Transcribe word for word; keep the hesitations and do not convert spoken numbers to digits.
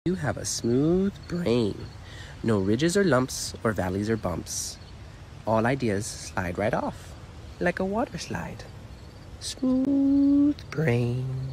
You have a smooth brain. No ridges or lumps or valleys or bumps. All ideas slide right off, like a water slide. Smooth brain.